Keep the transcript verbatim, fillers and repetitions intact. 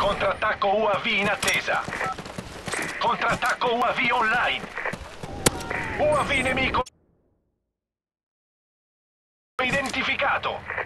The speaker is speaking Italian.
Contrattacco U A V in attesa. Contrattacco U A V online. U A V nemico identificato.